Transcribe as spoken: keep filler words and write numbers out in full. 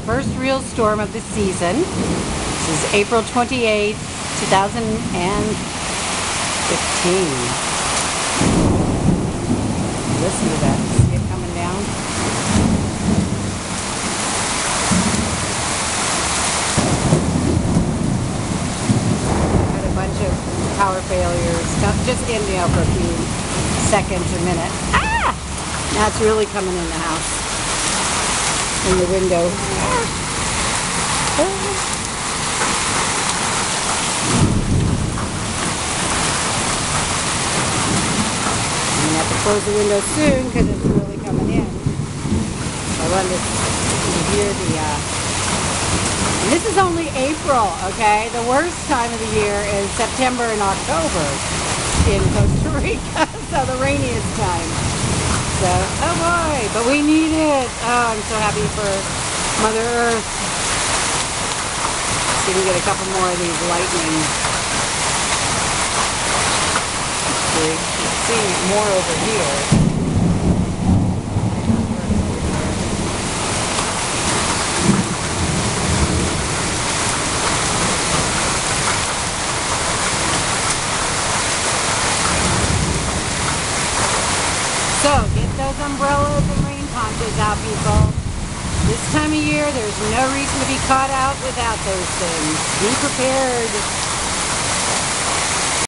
first real storm of the season. This is April twenty-eighth, two thousand fifteen. Listen to that. See it coming down? Had a bunch of power failures. Just in, you know, for a few seconds or minutes. Ah! Now it's really coming in the house. In the window. Ah. I'm gonna have to close the window soon because it's really coming in. I wanted to hear the. Uh, and this is only April, okay? The worst time of the year is September and October in Costa Rica, so the rainiest time. So, oh boy, but we need it. Oh, I'm so happy for Mother Earth. See if we can get a couple more of these lightning. See, I'm seeing it more over here. So, get those umbrellas and rain ponchos out, people. This time of year, there's no reason to be caught out without those things. Be prepared.